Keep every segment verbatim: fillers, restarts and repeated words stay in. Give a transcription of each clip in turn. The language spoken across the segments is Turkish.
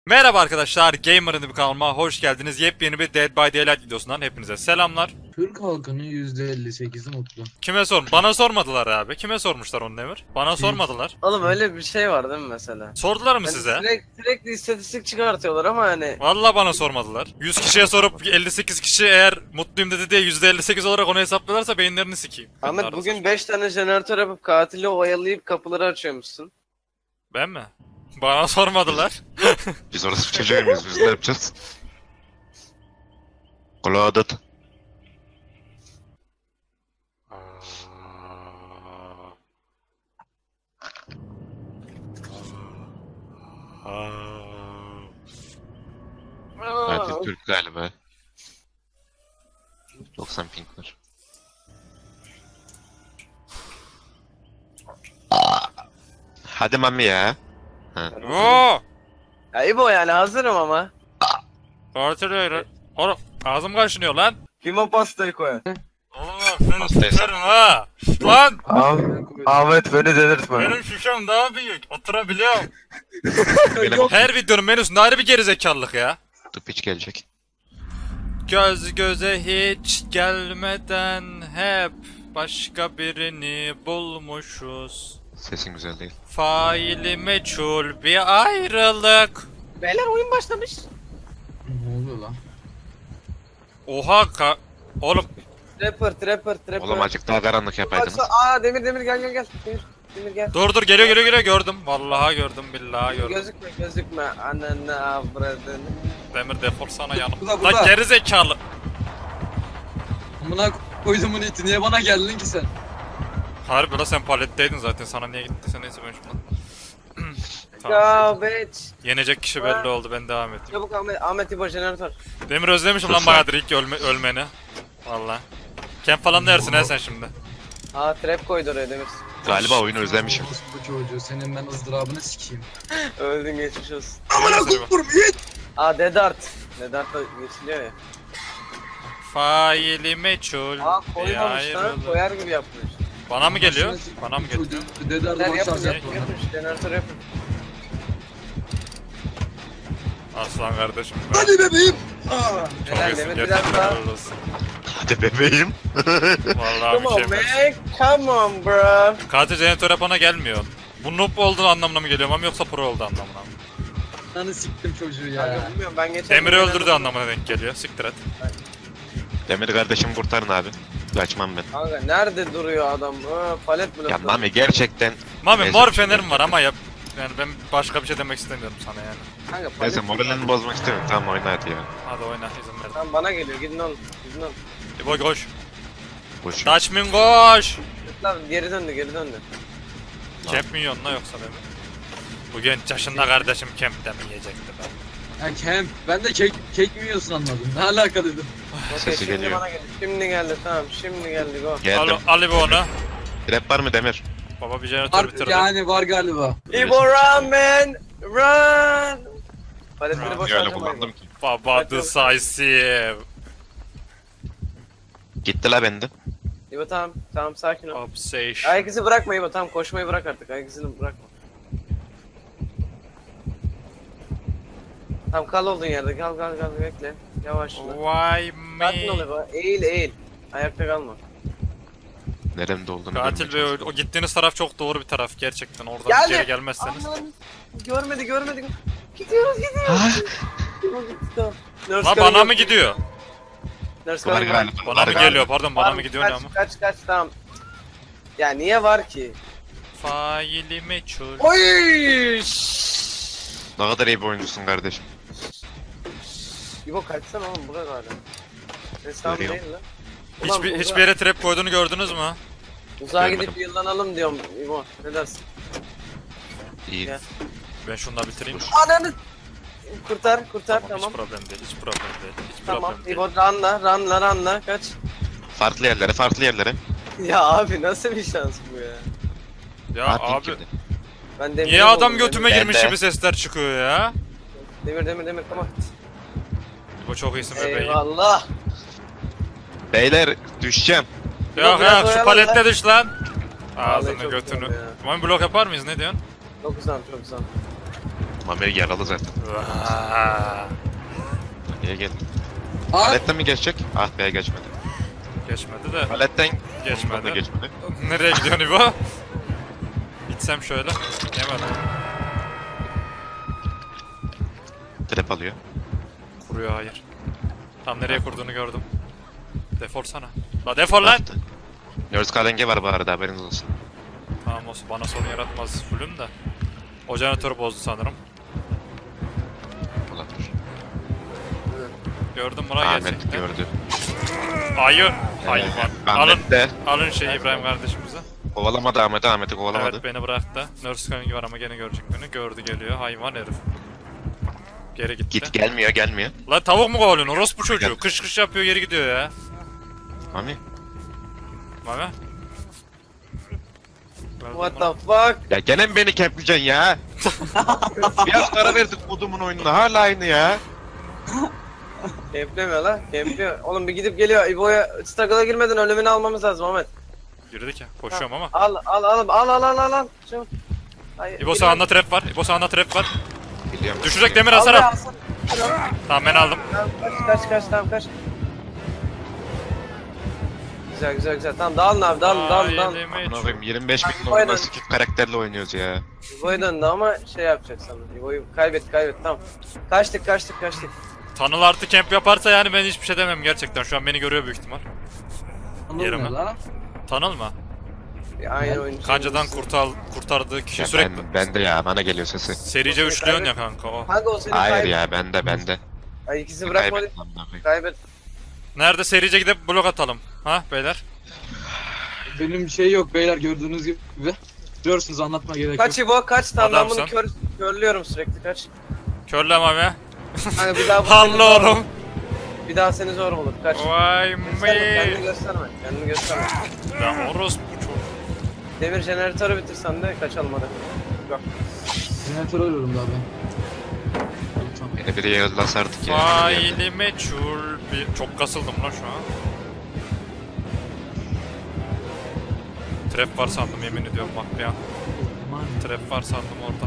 Merhaba arkadaşlar, Gamer'ın bir kanalıma hoş geldiniz. Yepyeni bir Dead by Daylight videosundan hepinize selamlar. Türk halkının yüzde elli sekizi mutlu. Kime sor? Bana sormadılar abi. Kime sormuşlar onu Demir? Bana sormadılar. Oğlum öyle bir şey var değil mi mesela? Sordular mı Hani size? Sürekli, sürekli istatistik çıkartıyorlar ama hani Vallahi bana sormadılar. yüz kişiye sorup elli sekiz kişi eğer mutluyum dedi diye yüzde elli sekiz olarak onu hesaplıyorlarsa beyinlerini sikeyim. Ahmet Arası. bugün beş tane jeneratör yapıp katili oyalayıp kapıları açıyormuşsun. Ben mi? Bana sormadılar. Biz orası bir çocuğa mıyız? Biz ne yapacağız? Kulağa dat. Katil Türk galiba. doksan ping var. Hadi mami ya. Oo! Ya İbo yani hazırım ama. Katil öyle. Oğlum ağzım kaşınıyor lan. Pimo pastayı koy. Oğlum seni Pastayı sikerim ha. Lan! Ahmet beni delirtme. Benim şişem daha büyük. Oturabiliyorum. Böyle Her videonun menüsünde ayrı bir gerizekalılık ya. tıp hiç gelecek. Göz göze hiç gelmeden hep başka birini bulmuşuz. Sesin güzel değil. Faili meçhul bir ayrılık. Beyler oyun başlamış. Ne oluyor lan? Oha ka... Oğlum Trapper trapper trapper. Oğlum azıcık daha karanlık yapaydınız. Baksana- Aa Demir Demir gel gel gel. Demir, Demir gel. dur dur geliyor geliyor geliyor gördüm. Vallahi gördüm billahi gördüm. Gözükme gözükme. Ananı avradını. Demir defol sana yanım. Burada, Lan burada. geri zekalı. Amına koydumun iti, niye bana geldin ki sen? Harbi la sen paletteydin zaten, sana niye gittiyse neyse ben şuradan. Tamam. Ya bitch. Yenecek kişi belli oldu, ben devam edeyim. Çabuk Ahmet, Ahmet İbo jeneratör. Demir özlemişim Sus lan lan. bayağıdır ilk ölme, ölmeni. Valla. Camp falan da yersin he sen şimdi. Aa trap koydu oraya Demir. Galiba oyunu özlemişim. Bu çocuğu, senin ben ızdırabını sikeyim. Öldün geçmiş olsun. Amına koyayım Yiğit! Aa Dedart. Dedart da geçiliyor ya. Faili meçhul Aa bir koymamış lan. ayrılık. Koyar gibi yapmış. Bana mı geliyor? Bana mı geliyor? Deder Sen de yapın şarj yapın yaptı. yapın. Jeneratör yapın. Aslan kardeşim. Hadi bebeğim! Çok Helal iyisin Demir gerçekten, biraz daha. helal olsun. Hadi bebeğim. Vallahi Come on mükemmel. man. Come on bro. Katil jeneratör yapana gelmiyor. Bu noob olduğu anlamına mı geliyor ama yoksa pro olduğu anlamına mı? Ananı siktim çocuğu ya. Kanka bilmiyorum ben geçen Demir'i gün öldürdüğü jeneratör- anlamına denk geliyor. Siktir et. Demir kardeşimi kurtarın abi. Kaçmam ben. Kanka nerede duruyor adam? Aa, palet mi Ya lan? mami gerçekten. Mami Neyse, mor bir şey fenerim değil. var ama yap. Yani ben başka bir şey demek istemiyorum sana yani. Kanka palet. Neyse moralini bozmak istemiyorum. Tamam oyna hadi ya. Hadi oyna, izin ver. Tamam bana geliyor gidin oğlum. Gidin oğlum. İbo koş. Boş. Taçmin koş. Lan geri döndü geri döndü. Kemp mi yiyorsun la yoksa Demir? Bugün yaşında kardeşim kempte mi yiyecekti be? Ya Kem, ben de kek, kek mi yiyorsun anladım. Ne alaka dedim. Okey Sesi şimdi geliyor. bana geldi. Şimdi geldi tamam şimdi geldi go. Geldim. Al, al İbo onu. Trap var mı Demir? Baba bir jeneratör Var, bitirdi. yani var galiba. İbo run man! Run! Paletleri Run. Niye öyle boşaltacağım kullandım abi. ki? Baba decisive. Gitti la bende. İbo tamam tamam sakin ol. Obsession. Ayak izi bırakma İbo tamam koşmayı bırak artık ayak izini bırakma. Tamam kal olduğun yerde kal kal kal bekle. Yavaşla. Why Sakin ol me? İbo eğil eğil. Ayakta kalma. Neremde olduğunu Katil bilmeye Bey, o, o gittiğiniz taraf çok doğru bir taraf gerçekten. Oradan Geldi. geri gelmezseniz. Aman. Görmedi görmedi. Gidiyoruz gidiyoruz. İbo gitti tamam. Nurse La Karen bana mı yok. gidiyor? Nurse Var Karen yok. galiba. Bana var mı galiba. geliyor? Pardon bana Tamam, mı gidiyor ne kaç, ama? Kaç kaç tamam. Ya niye var ki? Faili meçhul. Oy! Ne kadar iyi bir oyuncusun kardeşim. İbo kaçsana oğlum bırak hala. Hesabı Görüyorum. değil lan. Ulan Hiçbir, uza- hiçbir yere trap koyduğunu gördünüz mü? Uzağa Görmedim. gidip yıllanalım diyorum İbo. Ne dersin? İyi. Gel. Ben şunu da bitireyim. Ananı! Kurtar kurtar Tamam, tamam. hiç problem değil, hiç problem değil, hiç Tamam problem değil. İbo ranla ranla ranla kaç. Farklı yerlere farklı yerlere. Ya abi nasıl bir şans bu ya? Ya Aa, pink abi, girdi. Ben demir niye adam götüme Ben girmiş de. gibi sesler çıkıyor ya? Demir demir demir tamam. Bu çok iyisin bebeğim. Eyvallah. Beyler düşeceğim. Yok biraz ya şu oyalan palette lan. düş lan. Vallahi Ağzını çok götünü. güzel ya. Mami blok yapar mıyız, ne diyorsun? Çok güzel çok güzel. Mami yaralı zaten. Vaa. Niye geldi? Aa, Paletten mi geçecek? Ah be geçmedi. Geçmedi de. Paletten Geçmedi. Ondan da geçmedi. Nereye gidiyorsun İbo? Gitsem şöyle. Ne var? Trap alıyor. Kuruyor hayır. Tam nereye kurduğunu gördüm. Defol sana. La defol lan! Baktı. Nurse Kalenge var bu arada haberiniz olsun. Tamam olsun bana sorun yaratmaz fullüm de. O jeneratörü bozdu sanırım. Olabilir. Gördüm buna Ahmet gerçekten. gördü. Hayır. Hayır Ee, var. Alın, Ahmet de alın şey İbrahim kardeşimize. kovalamadı Ahmet'i, Ahmet'i kovalamadı. Evet beni bıraktı. Nurse Kangi var ama gene görecek beni. Gördü geliyor. Hayvan herif. Geri gitti. Git gelmiyor gelmiyor. Lan tavuk mu kovalıyorsun? Orospu çocuğu. Gel. Kış kış yapıyor geri gidiyor ya. Mami. Mame. What the fuck? Ya gene mi beni kepleyeceksin ya? Biraz ara verdik kodumun oyununa hala aynı ya. Kemplemiyor lan. Kempliyor. Oğlum bir gidip geliyor. İbo'ya struggle'a girmeden önlemini almamız lazım Ahmet. Girdik ya. Koşuyorum ama. Al al al al al al al al. Çabuk. Hayır. İbo sağında trap var. İbo sağında trap var. Biliyorum. Düşecek demir Al hasar be, al. alsana. Tamam, Tamam ben aldım. kaç kaç kaç tamam kaç. Güzel güzel güzel. Tamam dağılın abi dağılın dağılın dağılın. Elime Amına ç- koyayım yirmi beş bin Aynen. normal skip karakterle oynuyoruz ya. İbo'ya döndü ama şey yapacak sanırım. İbo'yu kaybet kaybet tamam. Kaçtık kaçtık kaçtık. Tanıl artı camp yaparsa yani ben hiçbir şey demem gerçekten. Şu an beni görüyor büyük ihtimal. anladın Yerime. mı lan? Tanıl mı? Bir aynı oyuncu. Kancadan kurtar, kurtardığı kişi Ya sürekli ben, ben de ya bana geliyor sesi. serice üçlüyorsun ya kanka o. Kanka o seni Hayır kaybet. ya bende bende. Ay ikisini bırakma Kaybettim amına koyayım. kaybet. Nerede serice gidip blok atalım. Ha beyler? Benim şey yok beyler gördüğünüz gibi. Biliyorsunuz anlatma gerek Kaç yok. İbo kaç tamam ben bunu Adamsın. kör, körlüyorum sürekli kaç. Körle mami. Kanka bir daha bu Hallı seni zor- oğlum. Bir daha seni zor bulur kaç. Vay Gösterme, kendini mi? gösterme kendini gösterme. Ya orospu çok. Demir jeneratörü bitirsen de kaçalım hadi. Yok. Jeneratör arıyorum daha ben. Tamam. Beni biri yollas artık ya. Faili meçhul bir... Çok kasıldım lan şu an. Trap var sandım yemin ediyorum bak bir an. Aman. Trap var sandım orada.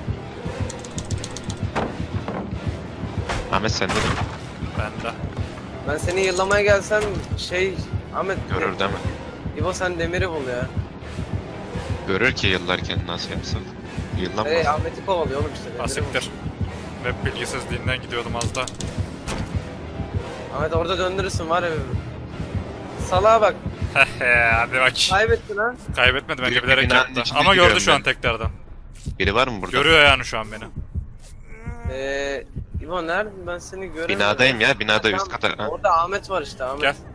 Ahmet sen de Bende. Ben seni yıllamaya gelsem şey Ahmet görür değil mi? İbo sen demiri bul ya. Görür ki yıllarken nasıl yapsın. Yıllanmaz. Hey Ahmet'i kovalıyor oğlum işte demiri bul. Asiktir. Web bilgisizliğinden gidiyordum az da. Ahmet orada döndürürsün var ya. Salağa bak. Hehe hadi bak. Kaybettin ha. Kaybetmedi bence Büyük bir bilerek binanın yaptı. içinde Ama gördü gidiyorum şu an ben. tekrardan. Biri var mı burada? Görüyor yani şu an beni. Eee İbo nerede ben seni göremedim. Binadayım ya binada Ha, üst tamam. kata. Ha. Orada Ahmet var işte Ahmet. Gel.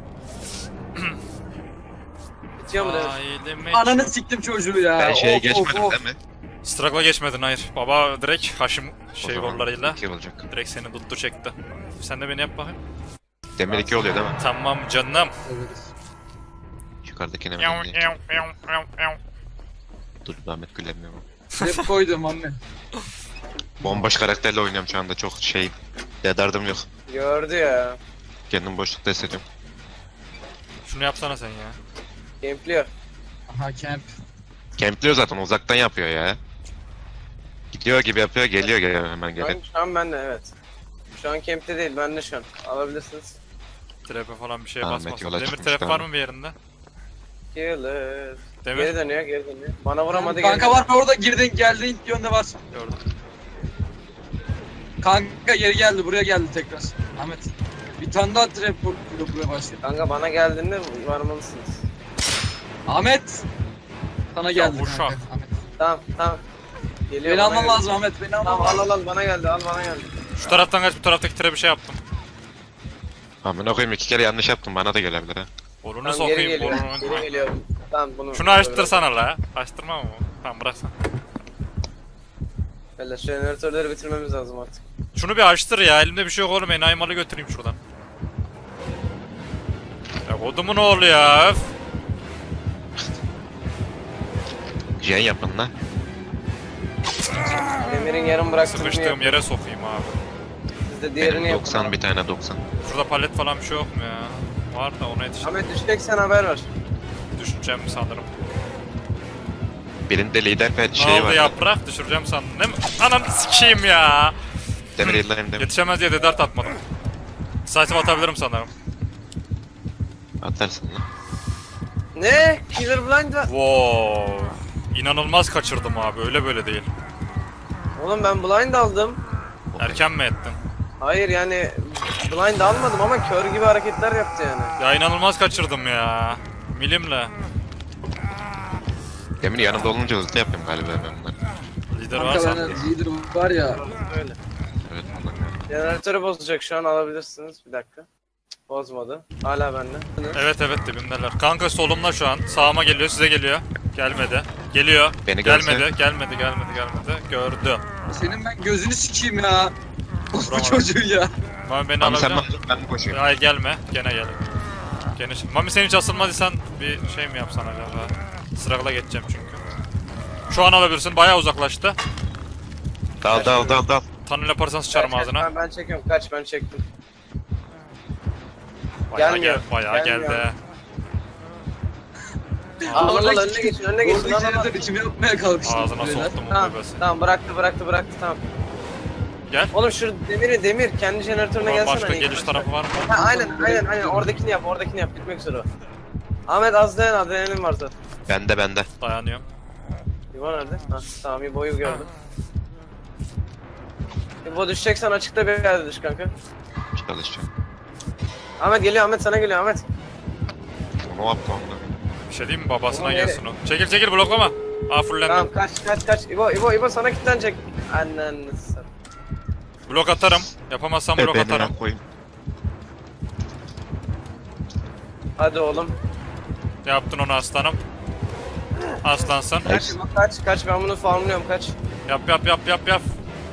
Bitiyor mu demir? Faili meçhul. Ananı siktim çocuğu ya. Ben şeye Of, geçmedim of, of. değil mi? Struggle'a geçmedin hayır. Baba direkt Haşim O şey zaman gollarıyla iki olacak. direkt seni tuttu çekti. Sen de beni yap bakayım. Demir iki oluyor değil mi? Tamam canım. Evet. Yukarıdakine mi? Yav, dinleyeyim? yav, yav, yav, yav. Dur Ahmet gülemiyor mu? Hep koydum anne. Bomboş karakterle oynuyorum şu anda çok şey. Dedardım yok. Gördü ya. Kendim boşlukta hissediyorum. Şunu yapsana sen ya. Gamepliyor. Aha camp. Kempliyor zaten uzaktan yapıyor ya. Gidiyor gibi yapıyor geliyor geliyor hemen Şu geliyor. an, şu an ben de evet. Şu an camp'te değil ben de şu an. Alabilirsiniz. Trap'e falan bir şeye Ahmet basmasın. yola Demir çıkmış, trap var tamam. mı bir yerinde? Killer. Demir. Geri dönüyor geri dönüyor. Bana vuramadı geri Kanka var orada girdin geldin yönde var. Gördüm. Kanka geri geldi buraya geldi tekrar. Ahmet. Bir tane daha trap vur- burada buraya başlıyor. Kanka bana geldiğinde varmalısınız. Ahmet. Sana geldi bu kanka. şah. Ahmet. Tamam tamam. Geliyor Beni bana alman geldi. lazım Ahmet beni alman Tamam lazım. al al al bana geldi al bana geldi. Şu taraftan kaç bu taraftaki trap'e şey yaptım. Amına koyayım iki kere yanlış yaptım bana da gelebilir ha. Borunu Tamam geri sokayım geliyor. borunu. Geri geliyor. Tamam bunu. Şunu açtırsana la. Açtırma mı? Tamam bırak sen. Böyle şu jeneratörleri bitirmemiz lazım artık. Şunu bir açtır ya. Elimde bir şey yok oğlum. Enayi malı götüreyim şuradan. Ya kodumun oğlu ya. Öf. Jen yapın lan. Demir'in yarım bıraktığını Sıkıştığım yapın. yere sokayım abi. Siz de diğerini Benim yapın. doksan bir tane doksan. Şurada palet falan bir şey yok mu ya? Var da ona yetiştim. Ahmet düşeceksen haber ver. Düşeceğim sanırım. Birinde lider pet Ne şeyi oldu var. yaprak? Düşüreceğim sandım değil mi? Ananı sikeyim ya. Demir yıllarım demir. Yetişemez diye de dert atmadım. Saçma atabilirim sanırım. Atarsın lan. Ne? Killer blind var. Wow. İnanılmaz kaçırdım abi, öyle böyle değil. Oğlum ben blind aldım. Erken mi ettin? Hayır yani blind almadım ama kör gibi hareketler yaptı yani. Ya inanılmaz kaçırdım ya. Milimle. Demir yanımda olunca hızlı yapıyorum galiba ben bunları. Lider Kanka varsa. benden lider var ya. Öyle. Evet ondan yani. Jeneratörü bozacak şu an alabilirsiniz. Bir dakika. Cık, bozmadı. Hala bende. Evet evet dibimdeler. Kanka solumda şu an. Sağıma geliyor, size geliyor. Gelmedi. Geliyor. Beni gelmedi, görse- gelmedi, gelmedi, gelmedi. Gördü. Senin ben gözünü sikeyim ya. Bu Vuramadım. çocuğu ya. Mami beni Mami sen alabilir bana ben koşuyorum. Ay gelme. Gene gel. Gene şey. Mami sen hiç asılmadıysan bir şey mi yapsan acaba? Sırayla geçeceğim çünkü. Şu an alabilirsin. Bayağı uzaklaştı. Dal dal dal dal. Tanrı yaparsan sıçarım Kaç, ağzına. Ben, ben çekiyorum. Kaç ben çektim. Bayağı gelmiyor, gel, bayağı gelmiyor. geldi. Al al önüne geçin önüne geçin. Orada Al, al, al. jeneratör içimi yapmaya kalkıştı. Ağzına beyler. soktum o Tamam bebesi. tamam bıraktı bıraktı bıraktı tamam. Gel. Oğlum şu demiri demir kendi jeneratörüne Ulan gelsene. başka hani. geliş tarafı var mı? Ha, aynen aynen aynen oradakini yap oradakini yap bitmek üzere o. Ahmet az dayan adrenalin var zaten. Bende bende. Dayanıyorum. İbo nerede? Ha tamam İbo'yu gördüm. İbo düşeceksen açıkta bir yerde düş kanka. Çalışacağım. Ahmet geliyor Ahmet sana geliyor Ahmet. Onu yaptı onda. Bir şey diyeyim mi? Babasına Oğlum, gelsin o. Çekil çekil bloklama. Aa fullendim. Tamam kaç kaç kaç İbo İbo İbo sana kilitlenecek. Annen sen. Blok atarım. Yapamazsam blok atarım. Bebeğine koyayım. Hadi oğlum. Yaptın onu aslanım. Aslansın. Kaç İbo kaç kaç ben bunu farmlıyorum kaç. Yap yap yap yap yap.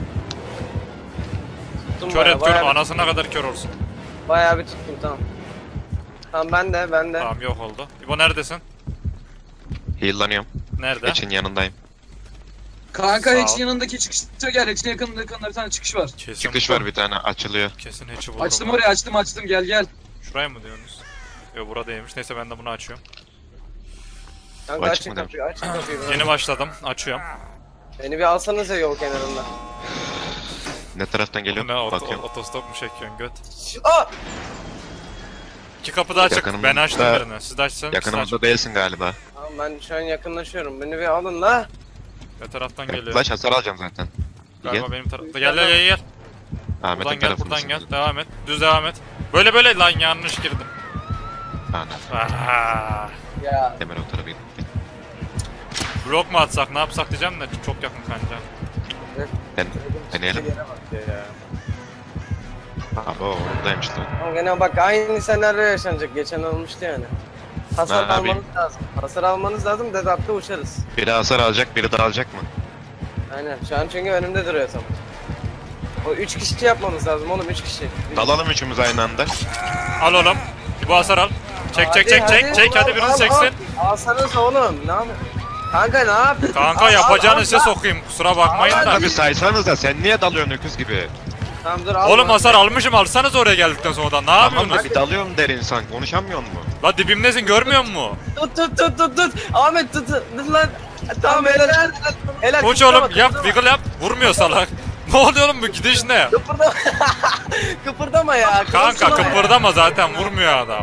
Tuttum Kör bayağı, et kör. bayağı, Anasına kadar kör olsun. bayağı bir tuttum tamam. Tamam ben de ben de. Tamam yok oldu. İbo neredesin? Heal'lanıyorum. Nerede? Geçin yanındayım. Kanka Sağ ol. Hatch'in yanındaki çıkışa gel. Hatch'in yakınında yakınında bir tane çıkış var. Kesin. Çıkış var bir tane açılıyor. Kesin hatch'i buldum. Açtım ben. oraya açtım açtım gel gel. Şuraya mı diyorsunuz? Yok buradaymış. Neyse ben de bunu açıyorum. Kanka Açık açın mı kapıyı açın kapıyı. Yeni başladım. Açıyorum. Beni bir alsanıza yol kenarında. Ne taraftan geliyor? Ne oto, Bakıyorum. otostop mu çekiyorsun göt? Aa! İki kapı da açık. Yakınımda- Ben açtım birini. Siz de açsanız. Yakınımızda değilsin galiba. Tamam ben şu an yakınlaşıyorum. Beni bir alın la. Ne taraftan geliyor? Flash hasar alacağım zaten. Gel. Galiba benim tarafta. Gel gel gel gel. Ahmet'in Buradan gel tarafındasın. buradan gel. Devam et. Düz devam et. Böyle böyle lan yanlış girdim. Aynen. Aha. Ya. Demir o tarafa gitti. Blok mu atsak ne yapsak diyeceğim de çok yakın kanca. Ben deneyelim. Yere bak ya. Abi o oradaymış lan. Ama gene bak aynı senaryo yaşanacak. Geçen olmuştu yani. Hasar Ne yapayım? almanız lazım. Hasar almanız lazım. Dead up'ta uçarız. Biri hasar alacak, biri de alacak mı? Aynen. Şu an çünkü önümde duruyor tam. O üç kişi yapmamız lazım oğlum üç kişi. Dalalım üçümüz aynı anda. Al oğlum. Bu hasar al. Çek çek çek çek çek hadi birini çeksin. Alsanız oğlum. Ne yapıyorsun? Kanka ne yapıyorsun? Kanka Al, yapacağını al, size al. sokayım. Kusura bakmayın Al, da. Abi saysanız da sen niye dalıyorsun öküz gibi? Tamam dur al. Oğlum bana. hasar almışım alsanız oraya geldikten sonra da. Ne Tamam da yapıyorsunuz? bir dalıyorsun der insan, konuşamıyor mu? La dibimdesin görmüyor musun? Tut tut tut tut tut. Ahmet tut tut tut lan. Tamam helal. Helal. Koç kıpırdama, oğlum yap kıpırdama. wiggle yap. Vurmuyor salak. Ne oluyor oğlum bu gidiş ne? Kıpırdama. Kıpırdama ya. Kanka kıpırdama ya. kıpırdama zaten vurmuyor adam.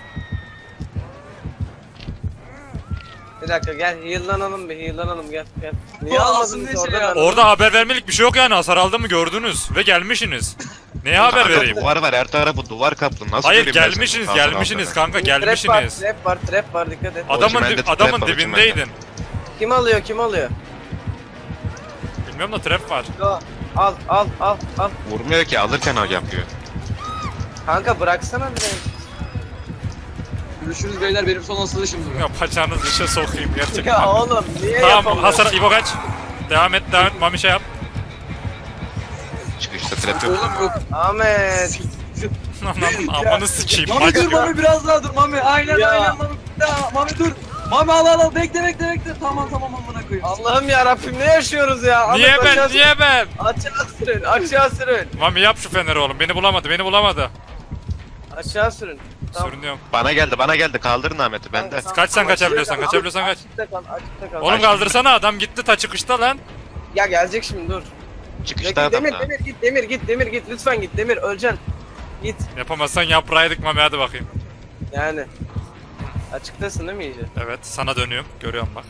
Bir dakika gel heal'lanalım bir heal'lanalım gel gel. Niye Bu almadın alsın bizi diye orada? şey ya. ben- Orada haber vermelik bir şey yok yani hasar aldığımı gördünüz ve gelmişsiniz. Neye haber Kanka vereyim? Duvar var, her tarafı duvar kaplı. Nasıl Hayır göreyim ben gelmişsiniz seni? Hasar gelmişsiniz aldığını? kanka Trap var, gelmişsiniz. trap var, trap var dikkat et. Adamın Orijinalde dib- trap adamın var, dibindeydin. Kim alıyor, kim alıyor? Bilmiyorum da trap var. Go. Al, al, al, al. Vurmuyor ki, alırken o yapıyor. Kanka bıraksana bir de. Görüşürüz beyler benim son asılışımdır. Ya paçanız işe sokayım gerçekten. Ya oğlum niye Tamam yapamıyorsun? hasar İbo kaç. Devam et devam et Mami şey yap. Çıkışta trap yok. Oğlum yok. Ahmet. Ananın amını sikeyim Mami maç dur yok. Mami biraz daha dur Mami. Aynen Ya. aynen Mami. Ya, Mami dur. Mami al al al bekle bekle bekle. Tamam tamam amına koyayım. Allah'ım ya Rabbim ne yaşıyoruz ya? Niye Ahmet, ben aşağı niye ben? sürün. Aşağı sürün, aşağı sürün. Mami yap şu feneri oğlum beni bulamadı beni bulamadı. Aşağı sürün. Tamam. Sürünüyorum. Bana geldi bana geldi kaldırın Ahmet'i bende. Tamam, Kaç sen tamam, kaçabiliyorsan, açıkta kal. kaçabiliyorsan kaç. Açıkta kal, açıkta kal. Oğlum kaldırsana, adam gitti ta çıkışta lan. Ya gelecek şimdi dur. Çıkışta Bekle, adam Demir, da. Demir git, Demir git, Demir git. Lütfen git, Demir öleceksin. Git. Yapamazsan yapraydık Mami, hadi bakayım. Yani. Açıktasın değil mi iyice? Evet, sana dönüyorum. Görüyorum bak.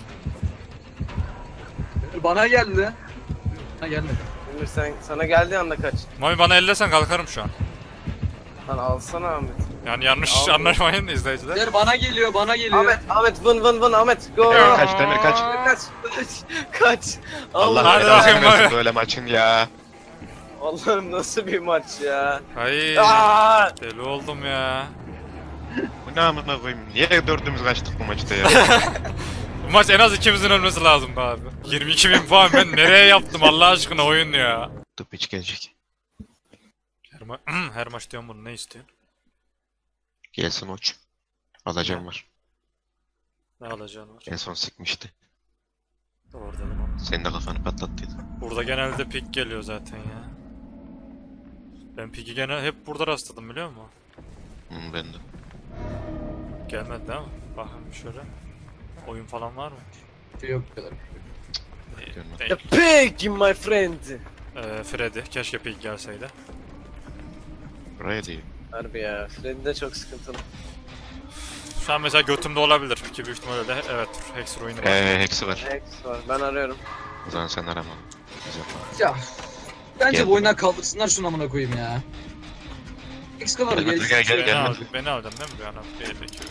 Bana geldi. Ha gelmedi. Demir sen, sana geldiği anda kaç. Mami bana ellesen kalkarım şu an. Lan alsana Ahmet. Yani yanlış Aldım. anlaşmayın da izleyiciler. Demir bana geliyor, bana geliyor. Ahmet, Ahmet vın vın vın Ahmet. Go. Demir kaç Demir kaç. Kaç, kaç, kaç. Allah Hadi belanı bakayım versin Mami. böyle maçın ya. Allah'ım nasıl bir maç ya. Ay, Aa! deli oldum ya. Bu ne amına koyayım? Niye dördümüz kaçtık bu maçta ya? Bu maç en az ikimizin ölmesi lazım be abi. yirmi iki bin puan ben nereye yaptım Allah aşkına oyun ya. Tıp hiç gelecek. Her, ma her maç diyorum bunu, ne istiyorsun? Gelsin uç. Alacağım var. Ne alacağın var? En son sıkmıştı. Doğru dedim ama. Senin de kafanı patlattıydı. Burada genelde pik geliyor zaten ya. Ben piki genel hep burada rastladım biliyor musun? Hı, ben de. Gelmedi değil mi? Bakın şöyle. Oyun falan var mı? Şey yok bu kadar. Görmedim. Değil. The pig my friend. Ee, Freddy. Keşke pik gelseydi. Buraya değil. Harbi ya. Freddy de çok sıkıntılı. Şu an mesela götümde olabilir. Piki büyük ihtimalle de. Evet. Hex ruin'i var. Eee heksi var. X var. Ben arıyorum. O zaman sen arama. Biz yapalım. Ya. Bence Geldim. bu oyundan kaldırsınlar şunu amına koyayım ya. Excalibur Gel, gelsin. gel, gel, Beni, gel. al, beni alacaksın değil mi bir an? Bir, iki, üç.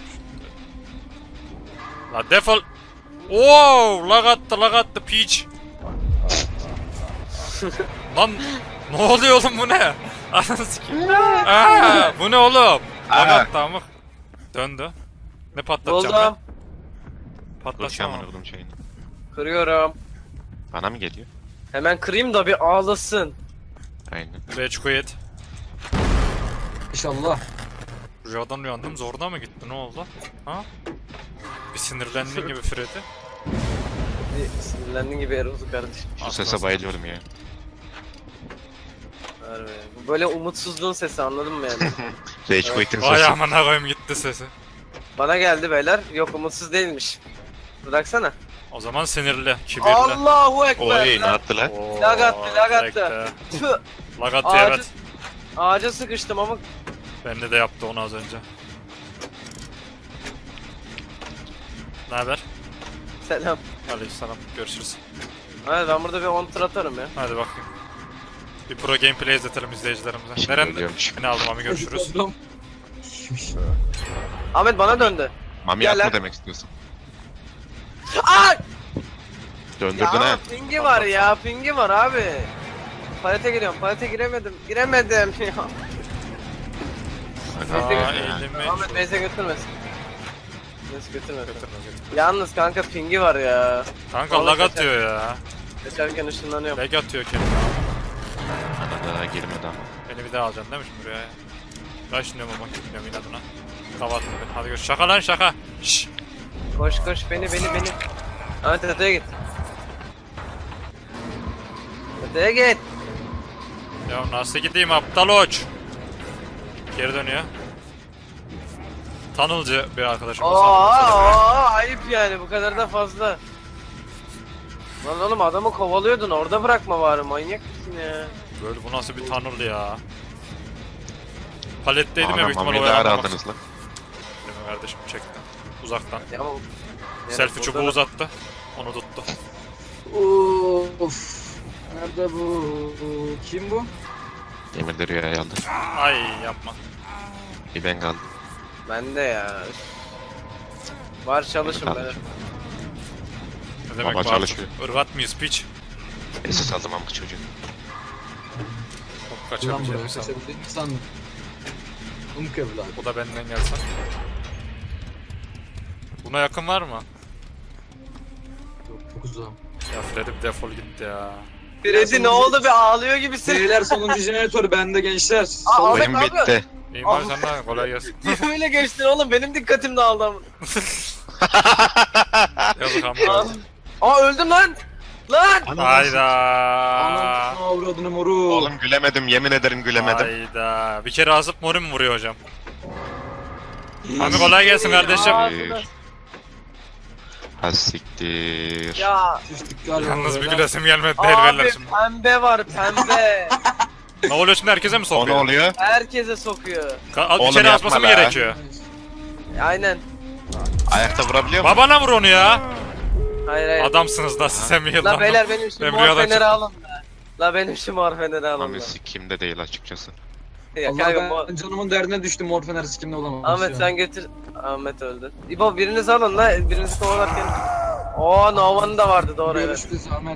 La defol. Wow, lag attı, lag attı Peach. Lan ne oluyor oğlum, bu ne? Ananı sikeyim. Aa, bu ne oğlum? Lag Aa. attı amık. Döndü. Ne patlatacağım ben? Buldum. Dur Patlatacağım şu onu. an şeyini. Kırıyorum. Bana mı geliyor? Hemen kırayım da bir ağlasın. Aynen. Rage quit. İnşallah. Rüyadan uyandım, zoruna mı gitti, ne oldu? Ha? Bir sinirlendin gibi Freddy. Bir sinirlendiğin gibi Erol'u kardeşim. Şu Asla sese asla. bayılıyorum ya. Harbi. Bu böyle umutsuzluğun sesi, anladın mı yani? Rage Quit'in Vay sesi. amına koyayım, gitti sesi. Bana geldi beyler. Yok, umutsuz değilmiş. Bıraksana. O zaman sinirli, kibirli. Allahu Ekber. Oy ne lan. yaptı lan? Oo, Lag attı, lag attı. bekle. Tüh. Lag attı Ağacı- evet. Ağaca sıkıştım ama Bende de yaptı onu az önce. Ne haber? selam. Aleykümselam. Görüşürüz. Hadi ben burada bir on tur atarım ya. Hadi bakayım. Bir pro gameplay izletelim izleyicilerimize. Şimdi Neren ölüyormuş. beni aldım abi, görüşürüz. Ahmet bana döndü. Mami Gel yapma lan. demek istiyorsun. Aa! Döndürdün Ya ha. pingi var ya, pingi var abi. Palete giriyorum, palete giremedim. Giremedim ya. Hadi. Aa, Ya. eğilimi. Ahmet neyse götürmesin. Neyse götürmesin. Götürmez, götürmez. Yalnız kanka pingi var ya. Kanka Vallahi lag kaçar. atıyor ya. Geçerken ışınlanıyorum. Lag atıyor kendine. Bana daha girmedi ama. Beni bir daha alacaksın değil mi şimdi buraya? Ben şimdi ama gitmiyorum inadına. Kavat beni. Hadi görüş. Şaka lan şaka. Şşş. Koş koş beni beni beni. Ahmet öteye git. Öteye git. Ya nasıl gideyim aptal oç? Geri dönüyor. Tanılcı bir arkadaşım. Aa, aa, ayıp yani, bu kadar da fazla. Lan oğlum adamı kovalıyordun, orada bırakma bari, manyak mısın ya? Böyle bu nasıl bir tanrı ya? Paletteydim ya Ana büyük ihtimal Mami'yi daha oyalanmak aldınız lan. Değil mi kardeşim, çekti. Uzaktan. Ya ama... Selfie çubuğu uzattı. Onu tuttu. Of. Nerede bu? Kim bu? Yemin rüyayı aldı. Ay yapma. Bir ben kaldım. Ben de ya. Var çalışın Kaldı. beyler. Ne demek Baba bu çalışıyor. artık? Irgat mıyız piç? Esas aldım amk çocuğu. Çok Ulan kaçabileceğim buraya bir sandım. kaçabildiğini sandım. Umk evladım. Bu da benden gelsen. Buna yakın var mı? Yok, çok uzağım. Ya Freddy bir defol gitti ya. Freddy ne oldu, bir ağlıyor gibisin. Beyler sonuncu jeneratör bende gençler. Aa, Sol- Ahmet Oyun ne yapıyor? bitti. İyiyim abi sen de kolay gelsin. Niye öyle geçtin oğlum, benim dikkatim dağıldı ama. Yazık amca. Aa öldüm lan. Lan. Hayda. Ananı avradını moru. Oğlum gülemedim yemin ederim gülemedim. Hayda. Bir kere azıp moru mu vuruyor hocam? Abi kolay gelsin kardeşim. Ağzına- Ha siktir. Ya Sıçtık galiba. Yalnız bir böyle. gülesim gelmedi değil abi beyler şimdi. pembe var pembe. Ne oluyor şimdi, herkese mi O ne sokuyor? oluyor? Herkese sokuyor. Ka- Oğlum içeri asması mı yapma be. gerekiyor? Aynen. Ayakta vurabiliyor mu? Babana vur onu ya. Hayır hayır. Adamsınız da size mi La yıllandım? beyler benim şu Ben mor rüyadan feneri çıktım. alın be. La benim şu mor feneri alın Mami be. sikimde değil açıkçası. Ya Allah kanka ben mor... canımın derdine düştüm mor fener sikimle olamam. Ahmet sen götür. Ahmet öldü. İbo biriniz alın la, birinizi kovalarken. Oo Nova'nın da vardı doğru evet. Görüşürüz Ahmet.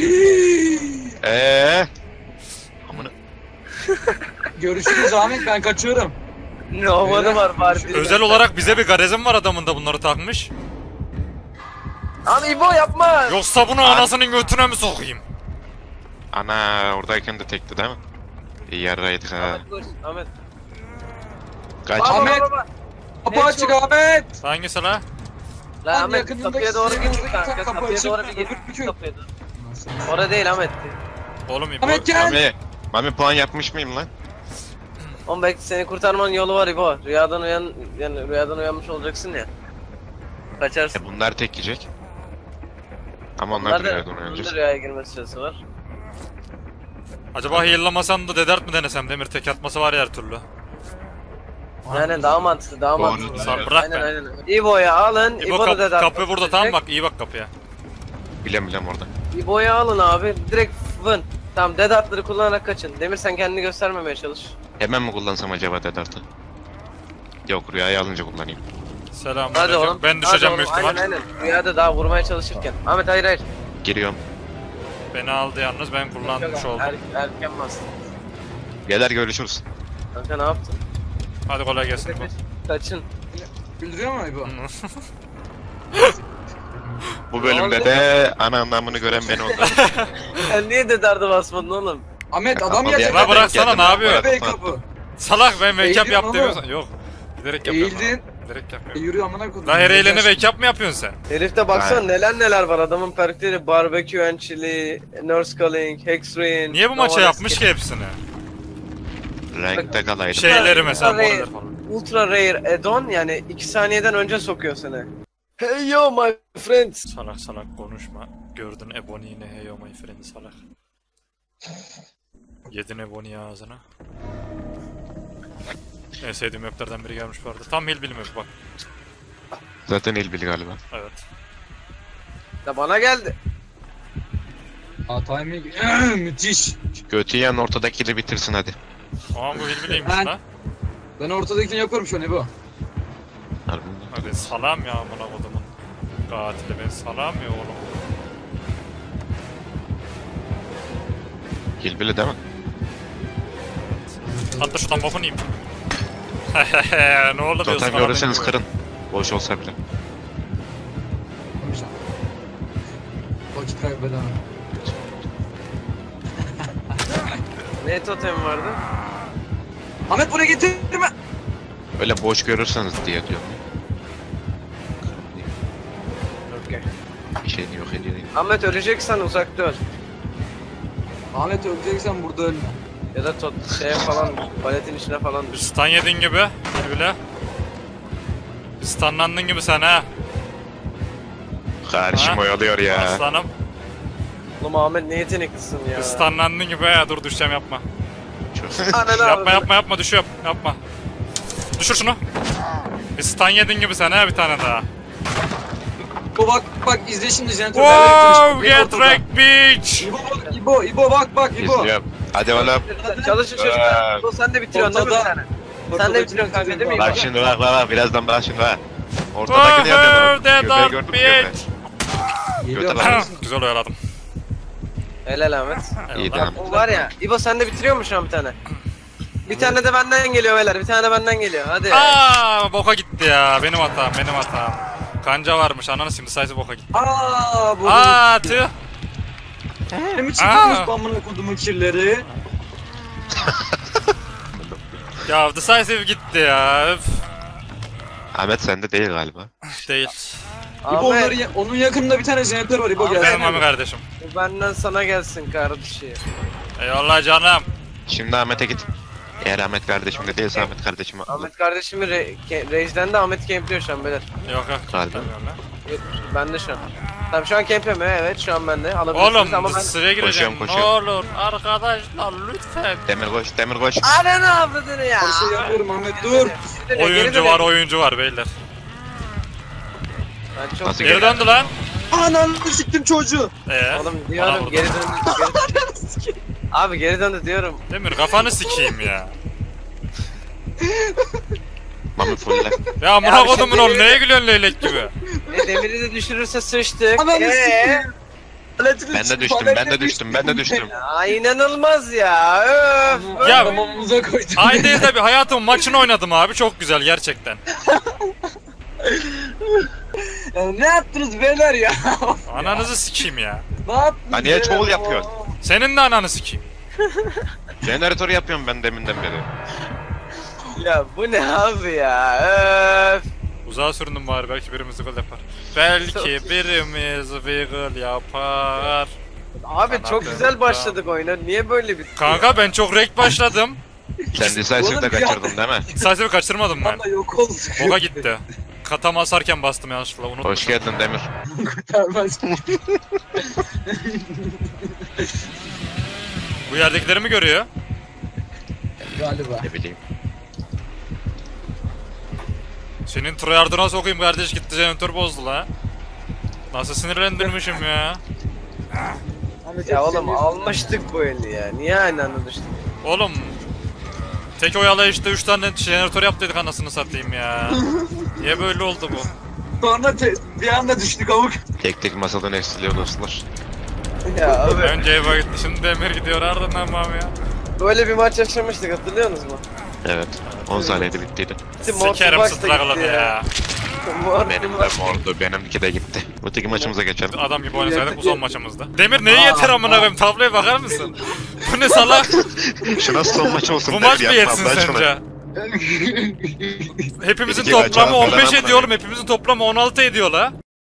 Eee? Amına. Görüşürüz Ahmet, ben kaçıyorum. Nova'nı var var. Özel olarak bize bir garezim var, adamın da bunları takmış. Lan İbo yapma. Yoksa bunu anasının götüne mi sokayım? Ana oradayken de tekti değil mi? İyi yarraydık ha. Ahmet koş Ahmet. Kaç. Baba, Ahmet! baba, baba. Kapı açık Ahmet. Hangisi la? La Lan Ahmet yakınındaki kapıya doğru sizin git yanınızdaki kanka. kapı Kapıya açık. doğru bir Öbür git. köy. Kapıya doğru. Orada değil Ahmet. Oğlum İbo. Ahmet gel. Mami. Mami puan yapmış mıyım lan? Oğlum belki seni kurtarmanın yolu var İbo. Rüyadan uyan, yani rüyadan uyanmış olacaksın ya. Kaçarsın. E bunlar tek yiyecek. Ama onlar Bunlar da da, yerden bunun da oynayacak. rüyaya girme süresi var. Acaba heal'lamasan da dedert mi denesem? Demir tek atması var ya her türlü. Yani daha mantıklı, daha Doğru. mantıklı. Sen bırak Aynen be. aynen. İbo'yu alın, İbo İbo kap- da da kapı burada, tamam bak, iyi bak kapıya. Bilem bilem orada. İbo'yu alın abi, direkt vın. Tamam, dead artları kullanarak kaçın. Demir sen kendini göstermemeye çalış. Hemen mi kullansam acaba Dedart'ı? Yok rüyayı alınca kullanayım. Selam. Hadi oğlum. Ben düşeceğim Hadi büyük oğlum, ihtimal. aynen aynen. Rüyada daha vurmaya çalışırken. Ahmet hayır hayır. Giriyorum. Beni aldı yalnız, ben kullanmış Yok, oldum. er, erken bastın. Gelir görüşürüz. Kanka ne yaptın? Hadi kolay gelsin İbo. Kaçın. Güldürüyor mu bu? Bu bölümde de ana anlamını gören ben oldum. Sen niye dead art'ı basmadın oğlum? Ahmet adam Kapalı gelecek. yerden La bıraksana, geldim ne ben, yapıyor? bıraktım. Bey kapı. Salak, ben make up Eğildin yap oğlum. demiyorsan. Yok. Bilerek yapıyorum. Eğildin. ha. Bilerek E, yapıyorum. yürü amına koydum. La her eğleni make up mı yapıyorsun sen? Herifte baksana Aynen. neler neler var adamın perkleri. Barbecue and chili, nurse calling, hex-ring. Niye bu maça Nova yapmış Escape. ki hepsini? Renkte kalaydım. Şeyleri mesela, Ultra rare, modeller falan. ultra rare add-on yani iki saniyeden önce sokuyor seni. Hey yo my friends. Salak salak konuşma. Gördün Ebony'yi ne, hey oh my friend salak. Yedin Ebony'yi ağzına. En sevdiğim maplerden biri gelmiş bu arada. Tam heal bilmiyorum bak. Zaten ilbil galiba. Evet. Ya bana geldi. Aa timing. Müthiş. Götü yiyen ortadakini bitirsin hadi. Aman bu heal bileymiş Ben- la. Ben ortadakini yapıyorum şu an bu. Harbi mi? Hadi salam ya amına kodumun. Katili ben salam ya oğlum. İlbili değil mi? Hatta şuradan bokunu yiyeyim. Ne oldu diyorsun? Totem bana görürseniz ben kırın. Boş olsa bile. Konuşalım. Vakit kaybedemem. Ne totem vardı? Ahmet buraya getirme. Öyle boş görürseniz diye diyorum. Okey. Bir şey yok ediyor. Ahmet öleceksen uzakta öl. Ahmet öleceksen burada ölme. Ya da tot şeye falan, paletin içine falan düş. Stun yedin gibi. Bile. Stunlandın gibi sen ha. Karşım Ha? oyalıyor ya. Aslanım. Oğlum Ahmet ne yeteneklisin ya. Stunlandın gibi ya. Dur düşeceğim, yapma. Çok- Ananı Yapma avradını. yapma yapma, düşüyorum. Yapma. Düşür şunu. Bir stun yedin gibi sen ha, bir tane daha. İbo bak bak izle şimdi jeneratör. Wow, get wrecked bitch. İbo bak İbo İbo bak bak İbo. İzliyorum. Hadi oğlum. Çalışın çocuklar. Ee, Bu sen de bitiriyorsun değil mi bir ortada- tane? Sen de bitiriyorsun kanka değil mi? Bak şimdi bak bak bak birazdan bak şimdi bak. Ortadakini Wow, yapıyorum. that Göbeği dark gördün mü göbeği? bitch. Geliyorum. Götür lan. Güzel oyaladım. Helal Ahmet. İyi Eyvallah. devam. O var ya. İbo sen de bitiriyor musun şu an bir tane? Bir tane de benden geliyor beyler. Bir tane de benden geliyor. Hadi. Aaa boka gitti ya. Benim hatam, benim hatam. Kanca varmış, ananı şimdi sayısı boka gitti. Aa bu. Aa tüh. Ne mi Aa. çıkmış bamına kodumun kirleri? Ya decisive gitti ya. Öf. Ahmet sende değil galiba. Değil. İbo onları, Ahmet ya- onun yakınında bir tane jeneratör var İbo Ahmet. Benim gelsene. mami kardeşim. bu benden sana gelsin kardeşim. Eyvallah canım. Şimdi Ahmet'e git. Eğer Ahmet kardeşim de değilse Ahmet kardeşim Ahmet kardeşimi re ke- Rage'den de Ahmet campliyor şu an beyler. Yok yok. Galiba. Bilmiyorum lan. Yok, ben de şu an. Tamam şu an campliyorum ya, evet şu an bende. Alabilirsiniz ama Oğlum ben... sıraya gireceğim. Koşuyorum, Ne koşuyorum. olur arkadaşlar lütfen. Demir koş, Demir koş. Ana ne yaptın ya? Her şey yapıyorum Ahmet dur. Geri dön, geri Oyuncu dön. var oyuncu var beyler. Ben çok Nasıl Geri döndü lan. Ananı siktim çocuğu. Ee, Oğlum bana diyorum vurdu. geri döndü. Geri... Abi geri döndü diyorum. Demir kafanı sikeyim ya. Mami fulle. Ya amına Ya kodumun şimdi- oğlum neye gülüyorsun leylek gibi? E demiri de düşürürse sıçtık. Ananı Eee? sikeyim. Paletini Ben de sik- düştüm, paletle ben de düştüm, ben de düştüm. Ya inanılmaz ya. Öf. Ya- Tamamımıza koydum. Ay değil tabi hayatımın maçını oynadım abi çok güzel gerçekten. Ya ne yaptınız beyler ya? Ananızı sikeyim ya. Ne yaptınız? Ha, niye beyler? çoğul yapıyorsun? Senin de ananı sikeyim. Jeneratör yapıyorum ben deminden beri. Ya bu ne abi ya? Öf. Uzağa süründüm bari belki birimiz gol yapar. Belki birimiz bir gol yapar. Abi Sana çok dön- güzel başladık oyuna. Niye böyle bitti? Kanka ben çok renk başladım. Sen Decisive'de Oğlum, kaçırdın değil mi? Sadece kaçırmadım ben. Valla yok oldu. Boga gitti. Katama asarken bastım yanlışlıkla unuttum. Hoş geldin Demir. Kurtarmaz. Bu yerdekileri mi görüyor? Galiba. Ne bileyim. Senin tryhard'ına sokayım kardeş gitti jeneratör bozdu la. Nasıl sinirlendirmişim ya. Ahmet, Ya hep oğlum seni- almıştık bu eli ya. Niye aynı anda düştük? Oğlum tek oyalayışta üç tane jeneratör yaptıydık anasını satayım ya. Niye böyle oldu bu? Sonra te- bir anda düştük avuk. Tek tek masadan eksiliyor dostlar. Ya abi Önce Eva gitti şimdi Demir gidiyor ardından mam ya. böyle bir maç yaşamıştık, hatırlıyorsunuz mu? Evet. on saniyede bittiydi. Gitti, Mortal Sikerim Box da sıtrakaladı gitti ya. Mortal Benim de Box. mordu, benimki de gitti. Öteki maçımıza geçelim. Adam gibi oynasaydık bu son maçımızda. Demir neyi yeter amına koyayım tabloya bakar mısın? Bu ne salak? Şu nasıl son maç olsun? Bu Demir maç mı yapma yetsin Allah aşkına. sence? Hepimizin İki toplamı kaçan on beş falan ediyor oğlum, atmayın. hepimizin toplamı on altı ediyor la.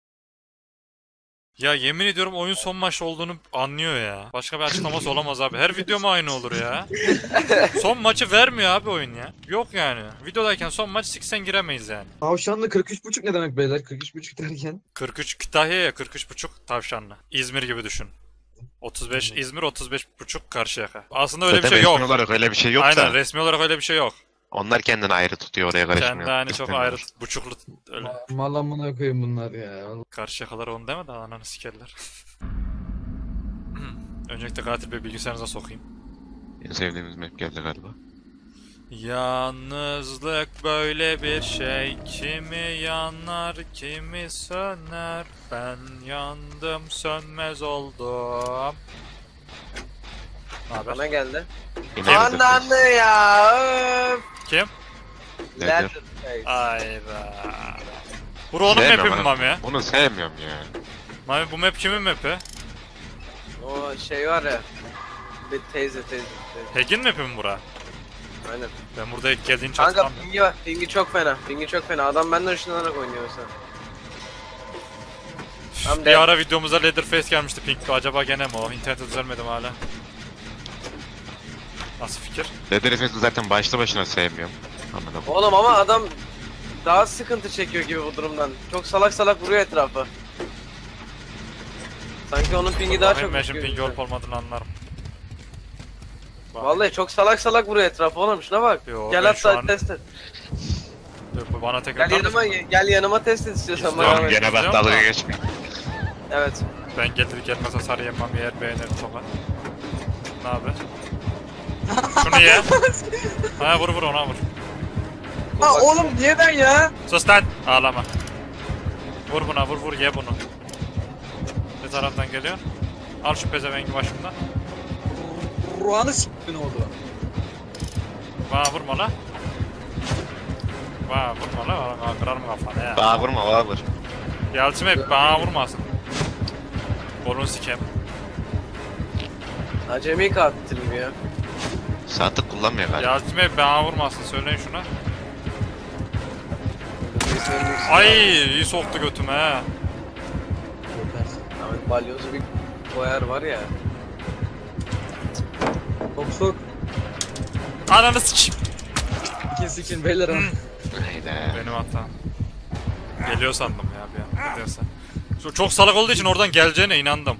Ya yemin ediyorum oyun son maç olduğunu anlıyor ya. Başka bir açıklaması olamaz abi. Her video mu aynı olur ya? Son maçı vermiyor abi oyun ya. Yok yani. Videodayken son maç siksen giremeyiz yani. Tavşanlı kırk üç buçuk ne demek beyler? kırk üç buçuk derken? kırk üç Kütahya ya kırk üç buçuk Tavşanlı. İzmir gibi düşün. otuz beş İzmir, otuz beş buçuk Karşıyaka. Aslında öyle bir Zaten şey yok. resmi olarak öyle bir şey yok Aynen da. resmi olarak öyle bir şey yok. Onlar kendini ayrı tutuyor, oraya karışmıyor. Kendi hani çok İstemiyor. ayrı buçuklu öyle. Mal amına koyayım bunlar ya. Karşıyakalar onu deme de ananı sikerler. Öncelikle katil bey bilgisayarınıza sokayım. En sevdiğimiz map geldi galiba. Yalnızlık böyle bir şey, kimi yanar kimi söner, ben yandım sönmez oldum. Naber? Bana geldi. Yine evde. Ananı ya. Öf. Kim? Nedir? Leatherface. Ayda. Bu onun Sevmiyorum map'i mi ben. Mami? Bunu sevmiyorum ya. Mami bu map kimin map'i? O şey var ya. Bir teyze teyze. teyze. Hack'in map'i mi bura? Aynen. Ben burada ilk geldiğin Kanka çatmam. pingi var. Pingi çok fena. Pingi çok fena. Adam benden ışınlanarak oynuyor mesela. Tam Bir de- ara videomuza Leatherface gelmişti Pink'te. Acaba gene mi o? İnternette düzelmedim hala. Nasıl fikir? Leatherface'i zaten başlı başına sevmiyorum. Amına koyayım. Oğlum ama adam daha sıkıntı çekiyor gibi bu durumdan. Çok salak salak vuruyor etrafı. Sanki onun pingi daha çok Ben şimdi vuruyor ping bize. olup olmadığını anlarım. Bak. Vallahi çok salak salak vuruyor etrafı oğlum, şuna bak. Yo, Gel ben hatta şu an- test et. Dur, bu bana tekrar Gel atar mısın? yanıma, gel yanıma test et istiyorsan İstiyorum, bana. Oğlum gene- gene bak İzliyorum dalga da. geçme. Evet. Ben getir gelmez hasar yemem yer beğenirim toka. Ne haber? Şunu ye. Ha vur vur ona vur. Ha oğlum niye ben ya? Sus lan ağlama. Vur buna vur vur ye bunu. Ne taraftan geliyor? Al şu pezevengi başımdan. Ruhanı siktin oldu. Bana vurma la. Bana vurma la. Bana kırarım kafanı ya. Bana vurma, bana vur. Yalçın hep bana vurmasın. Kolunu sikem. Acemi katilim ya. Saatlik kullanmıyor galiba. Yalçın hep bana vurmasın söyleyin şuna. Ay iyi soktu götüme he. Ahmet balyozu bir koyar var ya. Sok sok. Ananı sikeyim. Sikin sikin beyler ha. Hayda. Benim hatam. Geliyor sandım ya bir an. Nedense. Şu çok salak olduğu için oradan geleceğine inandım.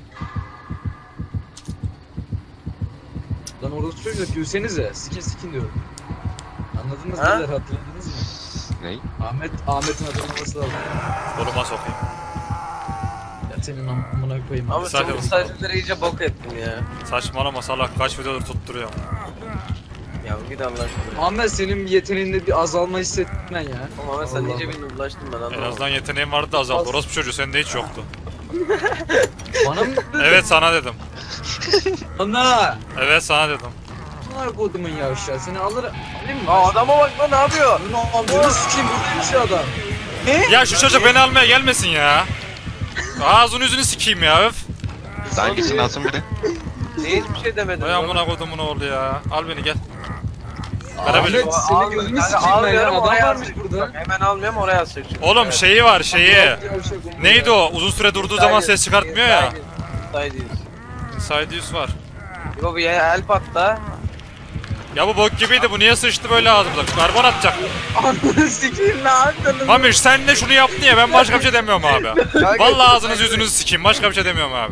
Lan orada çocuklar gülsenize. Sikin sikin diyorum. Anladınız mı Ha? beyler, hatırladınız mı? Ney? Ahmet, Ahmet'in hatırlaması lazım. Koluma sokayım. Ya senin amına koyayım. Ama Sadece sen bu bu- stajyerleri iyice bok ettin ya. Saçmalama salak kaç videodur tutturuyor. Ya git Allah aşkına. Ahmet, senin yeteneğinde bir azalma hissetmen ya. Ama sen Allah iyice Allah. bir nurlaştın ben En anlamadım. azından yeteneğim vardı da azaldı. Orospu çocuğu sende hiç yoktu. Bana mı dedin? Evet sana dedim. Ana! Evet sana dedim. Bunlar kodumun yavşağı. Seni alır... Alayım mı? Aa adama bak lan ne yapıyor? Bunu amcını sikeyim, buradaymış ya adam. Ne? Ya şu çocuk beni almaya gelmesin ya. Ağzını yüzünü sikeyim ya öf. Hangisini alsın biri? Ne hiçbir şey demedim. Vay amına kodumun oğlu ya. Al beni gel. Ahmet, Beraber- seni gözünü sikeyim ben ya. Adam varmış burada. Bak, hemen almıyorum oraya sık. Oğlum şeyi var şeyi. Yavşak oldu Neydi ya. o? Uzun süre durduğu zaman ses çıkartmıyor ya. Saydı. Inside use var. Yok ya el patta. Ya bu bok gibiydi bu niye sıçtı böyle ağzımıza? Karbon atacak. Ananı sikeyim, ne yaptın? Mamiş sen de şunu yaptın ya ben başka bir şey demiyorum abi. Vallahi ağzınızı yüzünüzü sikeyim başka bir şey demiyorum abi.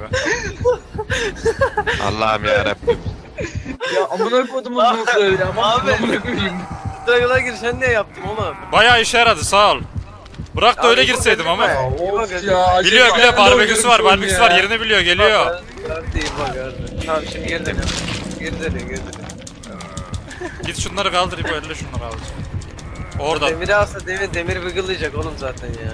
Allah'ım yarabbim. Ya amına kodumun noktaları ya. Abi. Amına koyayım. Dayıla gir sen ne yaptın oğlum? Bayağı işe yaradı sağ ol. Bırak da Abi, öyle bu girseydim ama. dedim Of ya. Biliyor acaba biliyor ben de barbeküsü var oynuyorum barbeküsü şu var an ya. yerini biliyor geliyor. Gördü değil bak gördü. Tamam şimdi geri dön. Geri dön geri dön. Git şunları kaldır İbo elle şunları kaldır. Orada. Demiri alsa demir, demir wıggle'layacak oğlum zaten ya.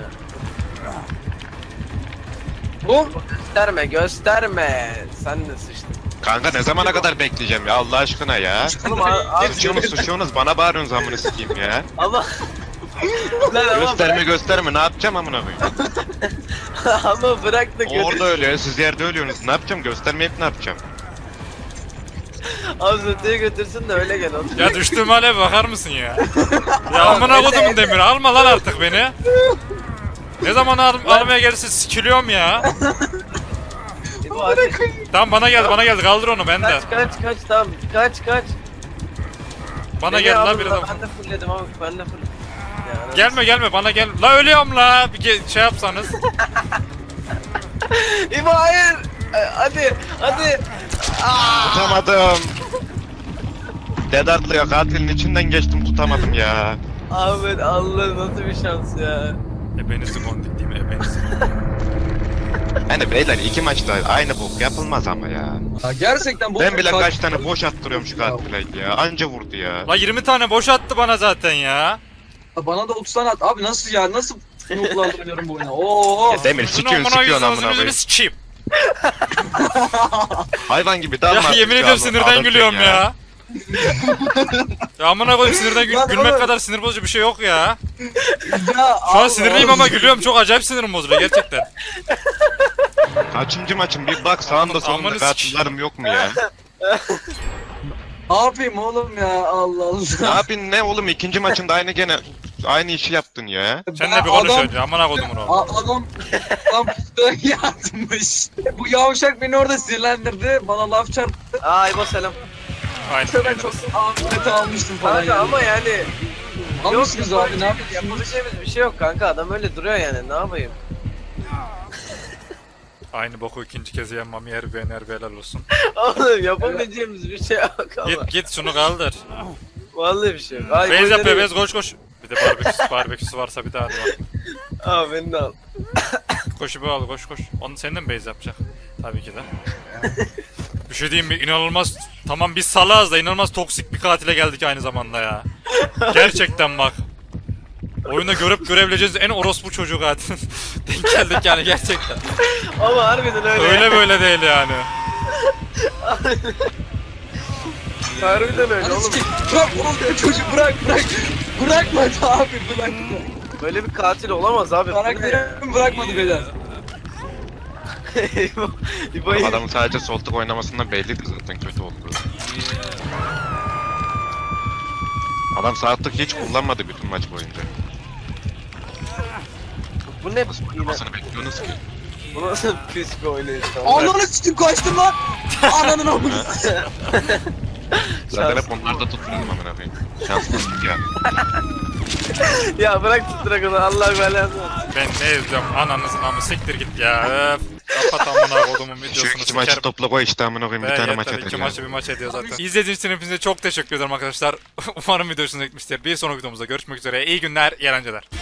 Bu? Gösterme gösterme. Sen de sıçtın. Kanka ne zamana kadar bekleyeceğim ya Allah aşkına ya. Oğlum abi, abi Sıçıyorsunuz sıçıyorsunuz bana bağırıyorsunuz amına sikeyim ya. Allah. Lan ama Gösterme gösterme ne yapacağım amına koyayım. bırak, ama bırak da götür. Orada ölüyor siz yerde ölüyorsunuz ne yapacağım göstermeyip ne yapacağım. Abi öteye götürsün de öyle gel oğlum. Ya düştüğüm hale bakar mısın ya? Ya amına kodumun demiri alma lan artık beni. Ne zaman al almaya gelirse sikiliyorum ya. İbo hadi. Tamam bana geldi bana geldi kaldır onu ben de. Kaç kaç kaç tamam kaç kaç. Bana Beni geldi lan alın bir lan, adam. Ben de fullledim ama ben de full. Ya, Gelme gelme bana gel. La ölüyorum la. Bir ge- şey yapsanız. İbo hayır. Ee, Hadi hadi. Tutamadım. Dedartlıyor katilin içinden geçtim tutamadım ya. Ahmet Allah nasıl bir şans ya. Ebenizi kondik diyeyim ebenizi. Hani beyler iki maçta aynı bok yapılmaz ama ya. Ya gerçekten bu Ben bile kaç- kaç tane boş attırıyorum şu katile ya. Anca vurdu ya. La yirmi tane boş attı bana zaten ya. Bana da otuz tane at. Abi nasıl ya? Nasıl nuklandırıyorum bu oyunu? Oo. Ya Demir Şunu sikiyorsun amına sikiyorsun yüzünü amına yüzünü koyayım. sikeyim. Hayvan gibi Ya dalma. yemin ediyorum sinirden gülüyorum ya. Ya amına koyayım sinirden gül- Lan gülmek oğlum. kadar sinir bozucu bir şey yok ya. Ya Şu an Allah sinirliyim Allah. ama gülüyorum çok acayip sinirim bozuluyor gerçekten. Kaçıncı maçım bir bak sağında solunda Amanı katillerim yok mu ya? Ne yapayım oğlum ya? Allah Allah. Ne yapayım ne oğlum ikinci maçında aynı gene aynı işi yaptın ya. Sen Ben de bir konuş adam- önce amına kodumun oğlu. A- Adam adam pistol yatmış. Bu yavşak beni orada sinirlendirdi. Bana laf çarptı. Aa İbo selam. Aynen. Ben çok Ahmet'i almıştım falan Kanka yani. ama yani. Almışsınız yok, abi, ne yapıyorsunuz? Yapabileceğimiz bir şey yok kanka adam öyle duruyor yani ne yapayım. Aynı boku ikinci kez yemem yer be ner helal olsun. Oğlum yapabileceğimiz bir şey yok ama. Git git şunu kaldır. Vallahi bir şey yok. Ay, Beyz bu yap be nereye- bez koş koş. Bir de barbeküsü, barbeküsü varsa bir daha hadi bak. Aa beni de al. Koşu bir al koş koş. Onu senin de mi base yapacak? Tabii ki de. Bir şey diyeyim mi? İnanılmaz. Tamam biz salağız da inanılmaz toksik bir katile geldik aynı zamanda ya. Gerçekten bak. Oyunda görüp görebileceğiniz en orospu çocuğu katil. Denk geldik yani gerçekten. Ama harbiden öyle. Öyle böyle değil yani. Harbiden öyle Hadi oğlum. sikeyim. Bırak oğlum bu çocuğu bırak bırak. Bırakmadı abi bırak. Böyle bir katil olamaz abi. Karakterimi bırakmadı beyler. İbo, İbo'yu Adamın sadece sol tık oynamasından belliydi zaten kötü oldu. Adam sağ tık hiç kullanmadı bütün maç boyunca. bu ne? Nasıl Yine, oynamasını bekliyorsunuz ki? bu nasıl pis bir oynayış? Ananı sikeyim kaçtım lan. Ananın amını. Zaten hep onlarda tutmuyordum amına koyayım. Şanslısın ya. Ya bırak tut Dragon'u Allah belanı versin. Ben ne izliyorum ananızın amı siktir git ya. Öf. Kapat amına kodumun Şu videosunu iki maçı sikerim. topla koy işte amına koyayım bir Ve tane yeter, maç iki atacağım. maçı bir maç ediyor zaten. İzlediğiniz için hepinize çok teşekkür ederim arkadaşlar. Umarım video hoşunuza gitmiştir. Bir sonraki videomuzda görüşmek üzere. İyi günler, iyi eğlenceler.